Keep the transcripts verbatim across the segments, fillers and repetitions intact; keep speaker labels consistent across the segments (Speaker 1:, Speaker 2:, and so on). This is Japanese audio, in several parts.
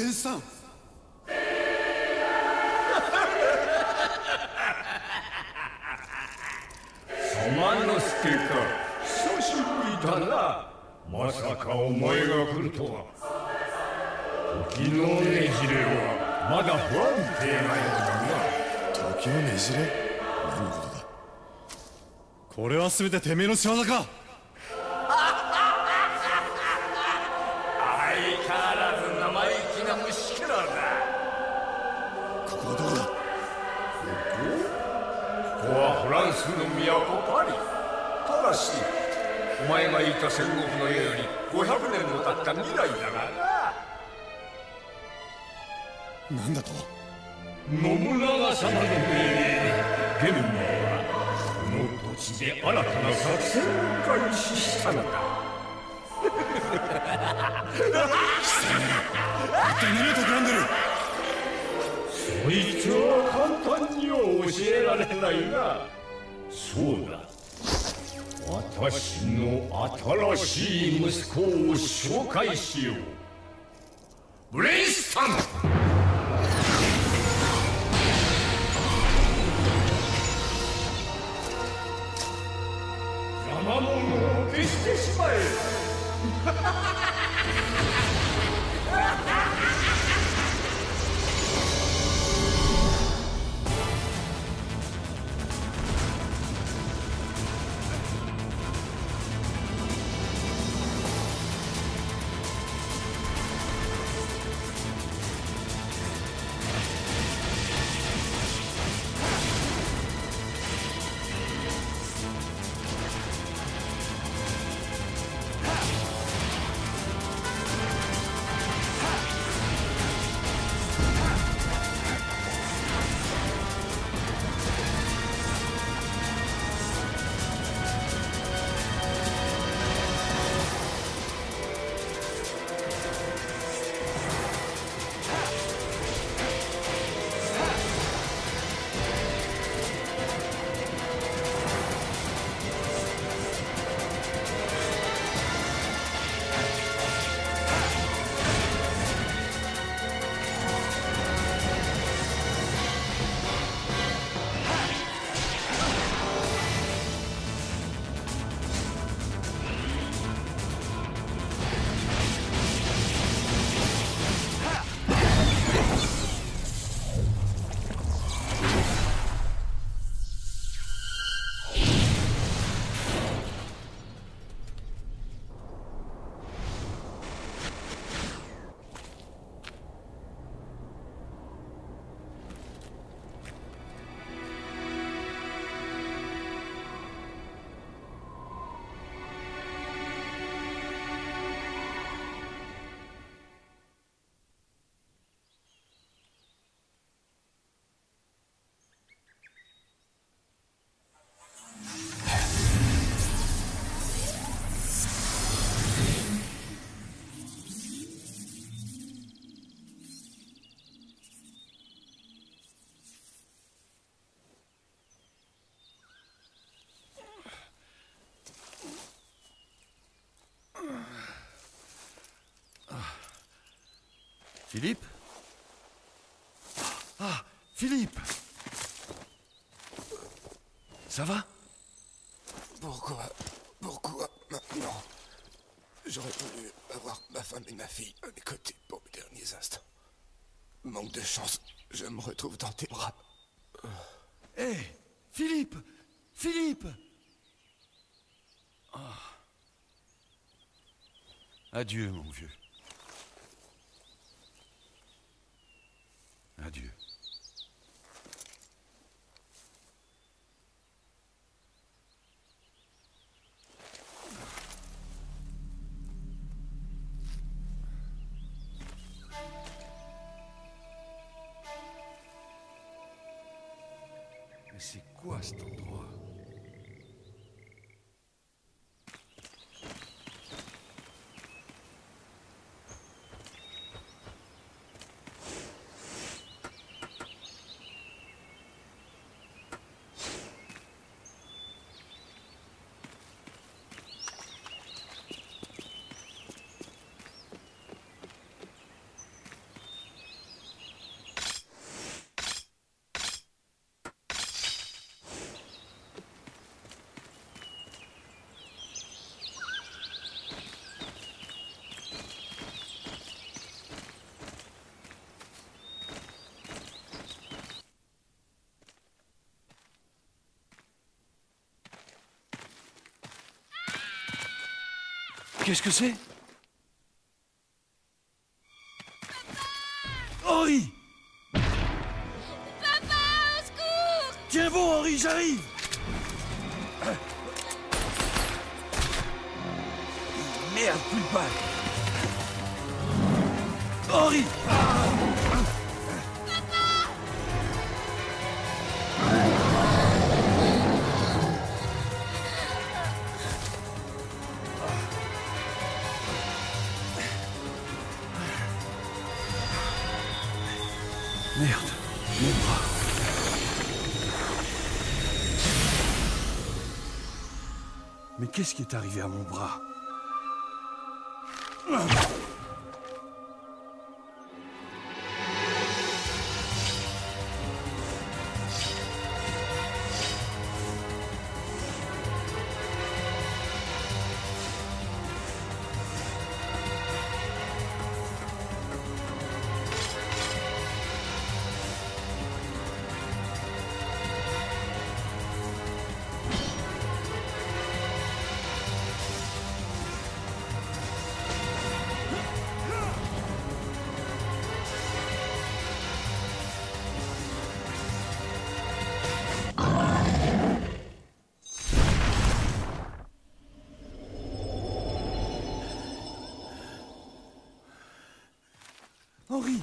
Speaker 1: 天使さん。
Speaker 2: サマノスケか、久しぶりだな。まさかお前が来るとは。時のねじれはまだ不安定なようだな。
Speaker 1: 時のねじれ？何のことだ。これは全ててめえの仕業か。
Speaker 2: 相変わらず生意気な虫けらだ。
Speaker 1: ここはどこだ。
Speaker 2: ここはフランスの都パリ。ただしお前がいた戦国の世よりごひゃくねんも経った未来だが
Speaker 1: な。なんだと。
Speaker 2: 信長様の命令で玄武はこの土地で新たな作戦を開始したのだ。
Speaker 1: 一体何を企んでる。
Speaker 2: そいつは簡単には教えられないが、そうだ、私の新しい息子を紹介しよう。ブレイスタン。邪魔者を消してしまえ。
Speaker 1: Philippe? Ah, Philippe! Ça va?
Speaker 3: Pourquoi? Pourquoi maintenant? J'aurais voulu avoir ma femme et ma fille à mes côtés pour mes derniers instants. Manque de chance, je me retrouve dans tes bras.
Speaker 1: Hé, hey, Philippe! Philippe! Oh. Adieu, mon vieux. Adieu. Mais c'est quoi cet endroit?
Speaker 4: Qu'est-ce que c'est? Henri!
Speaker 5: Papa, au secours!
Speaker 4: Tiens bon, Henri, j'arrive! Merde, plus de balles! Henri! Merde, mon bras. Mais qu'est-ce qui est arrivé à mon bras? Henri!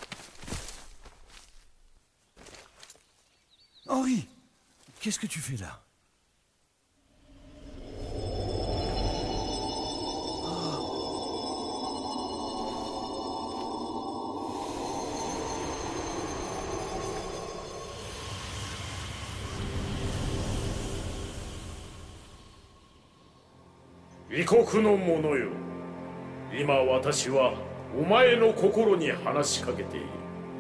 Speaker 4: Henri! Qu'est-ce que tu fais là?
Speaker 2: 異国の者よ、今私はお前の心に話しかけている。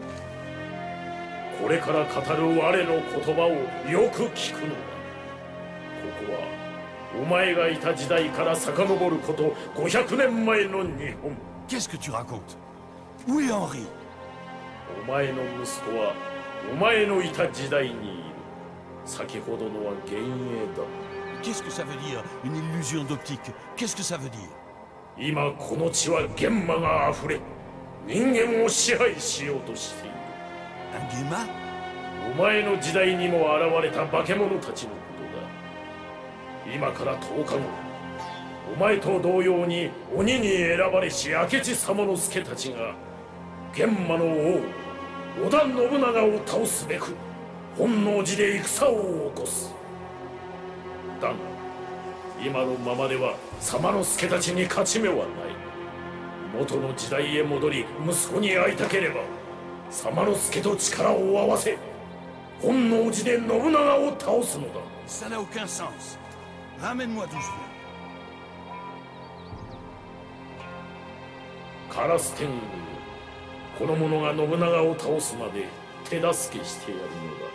Speaker 2: これから語る我の言葉をよく聞くのだ。ここはお前がいた時代から遡ることごひゃくねんまえの日本。
Speaker 4: Qu'est-ce que tu racontes? Où est Henri?
Speaker 2: お前の息子はお前のいた時代にいる。先ほどのは幻影だ。
Speaker 4: Qu'est-ce que ça veut dire, une illusion d'optique? Qu'est-ce que ça veut dire?
Speaker 2: 今この地は幻魔があふれ、人間を支配しようとしている。
Speaker 4: Un Gemma?
Speaker 2: お前の時代にも現れた化け物たちのことだ。今からとおかご、お前と同様に鬼に選ばれし明智左馬助たちが幻魔の王織田信長を倒すべく本能寺で戦を起こす。だが今のままでは左馬助たちに勝ち目はない。元の時代へ戻り息子に会いたければ左馬助と力を合わせ本能寺で信長を倒すのだ。
Speaker 4: Ça n'a aucun sens. Ramène-moi d'où je viens.
Speaker 2: カラス天狗、この者が信長を倒すまで手助けしてやるのだ。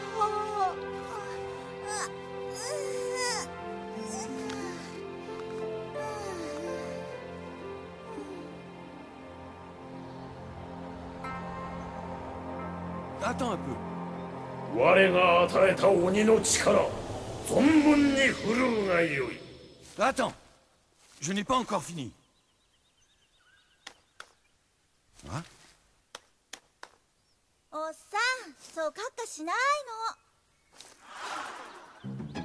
Speaker 4: Attends un peu.
Speaker 2: 我が与えた鬼の力、存分に振るうがよい。
Speaker 4: Attends. Je n'ai pas encore fini. Hein?
Speaker 5: おっさん、そうカッカしないの。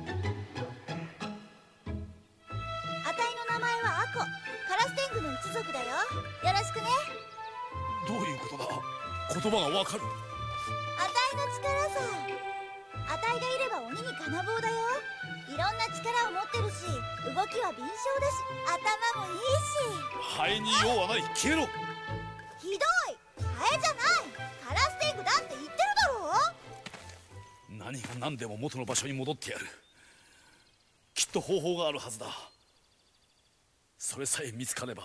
Speaker 5: あたいの名前はアコ、カラス天狗の一族だよ。よろしくね。
Speaker 1: どういうことだ？言葉がわかる。
Speaker 5: あたいの力さ。あたいがいれば鬼に金棒だよ。いろんな力を持ってるし、動きは敏捷だし、頭もいいし。
Speaker 1: ハエに用はない。消えろ。
Speaker 5: ひどい。ハエじゃない。カラス天狗だって言ってるだろう。
Speaker 1: 何が何でも元の場所に戻ってやる。きっと方法があるはずだ。それさえ見つかれば。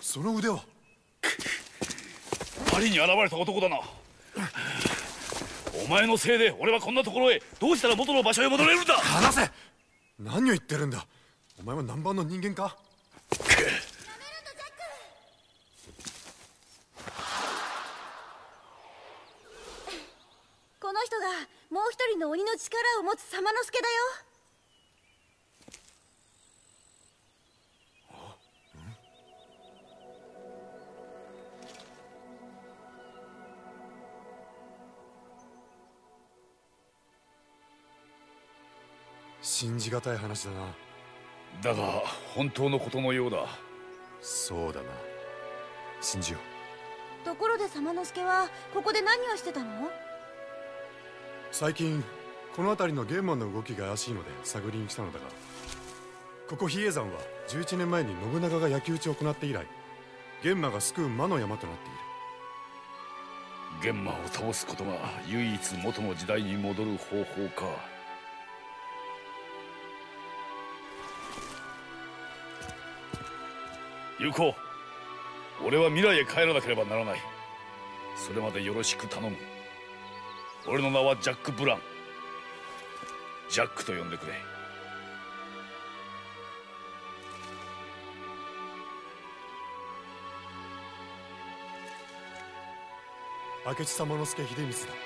Speaker 6: その腕は。
Speaker 1: パリに現れた男だな。お前のせいで俺はこんなところへ。どうしたら元の場所へ戻れるんだ。
Speaker 6: 離せ。何を言ってるんだ。お前は南蛮の人間か。
Speaker 5: この人がもう一人の鬼の力を持つ様之助だよ。
Speaker 6: 信じがたい話だな。
Speaker 1: だが本当のことのようだ。
Speaker 6: そうだな、信じよ
Speaker 5: う。ところで様之助はここで何をしてたの？
Speaker 6: 最近この辺りのゲンマンの動きが怪しいので探りに来たのだが、ここ比叡山はじゅういちねんまえに信長が焼き討ちを行って以来、ゲンマが救う魔の山となっている。
Speaker 1: ゲンマを倒すことが唯一元の時代に戻る方法か。ユコ、俺は未来へ帰らなければならない。それまでよろしく頼む。俺の名はジャック・ブラン。ジャックと呼んでくれ。
Speaker 6: 明智様之助秀光だ。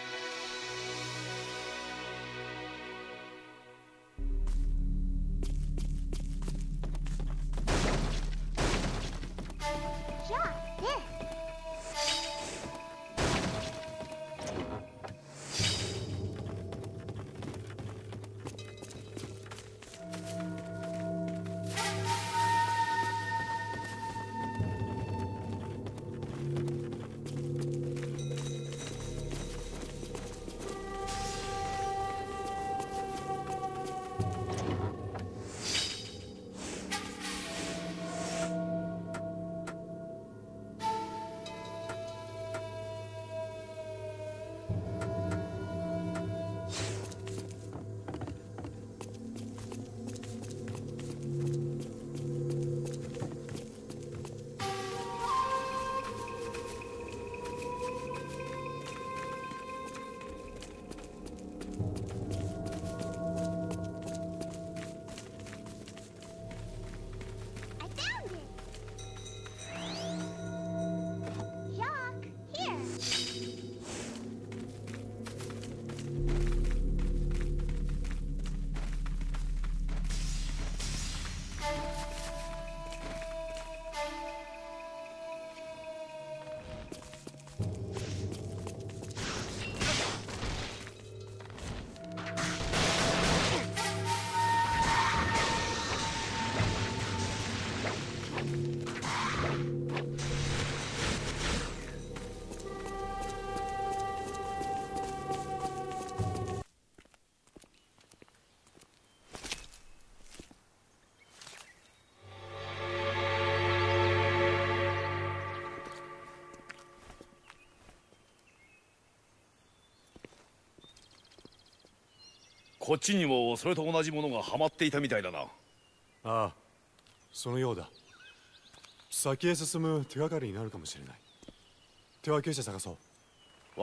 Speaker 1: こっちにもそれと同じものがはまっていたみたいだな。あ
Speaker 6: あ、そのようだ。先へ進む手がかりになるかもしれない。手分けして探そう。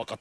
Speaker 1: 分かった。